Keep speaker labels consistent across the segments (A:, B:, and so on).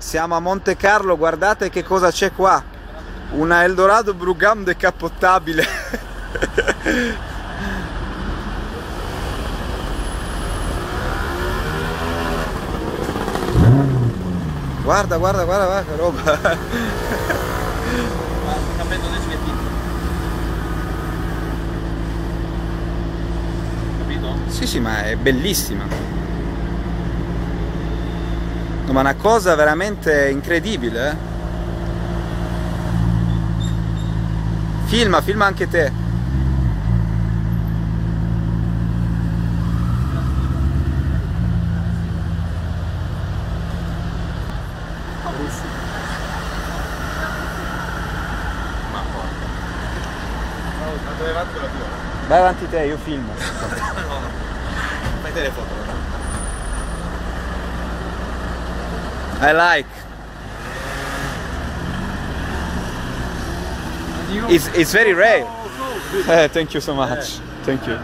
A: Siamo a Monte Carlo, guardate che cosa c'è qua. Una Eldorado Brugam decappottabile. Guarda, guarda, guarda, guarda che roba.
B: Capendo adesso che tipo. Capito?
A: Sì, sì, ma è bellissima. No, ma una cosa veramente incredibile, eh? Filma, filma anche te.
B: Ma porca. Ma dove vai con la tua?
A: Vai avanti te, io filmo.
B: No, no. Fai te le foto.
A: I like. It's very rare. Thank you so much. Thank you.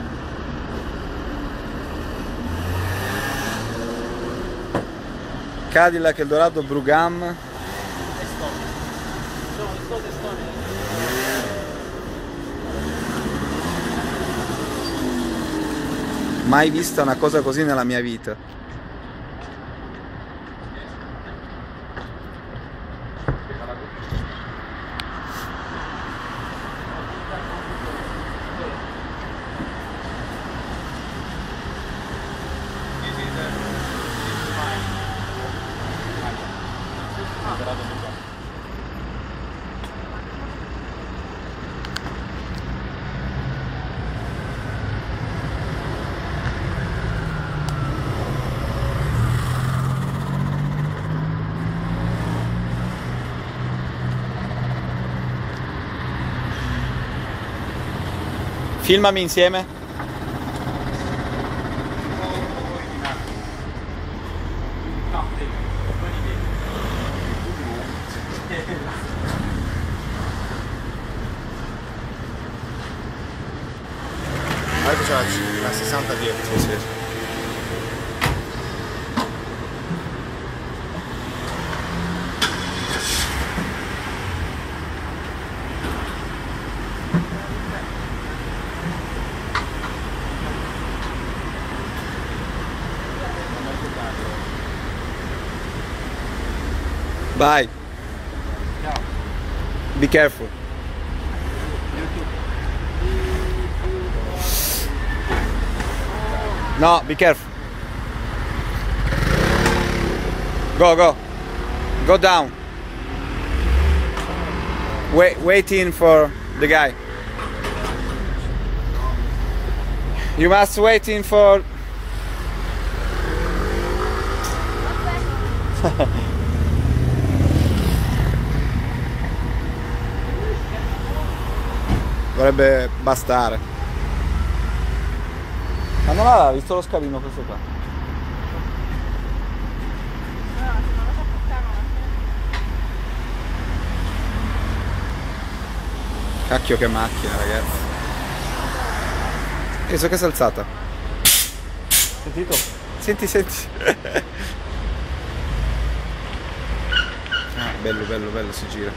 A: Cadillac Eldorado Brugam. Mai vista una cosa così nella mia vita. Filmami insieme.
B: Guarda c'è la 60 dietro.
A: Sì, sì. Bye. Be careful. No, be careful. Go, go. Go down. Waiting for the guy. You must waiting for... Dovrebbe bastare. Ma non aveva visto lo scalino questo qua? Cacchio che macchina, ragazzi. So che si è alzata. Sentito? Senti, senti. Ah, bello, bello, bello, si gira.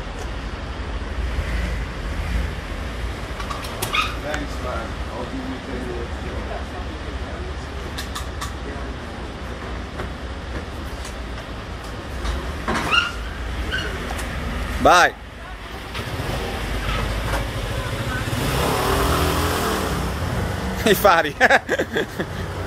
A: Vai! I fari!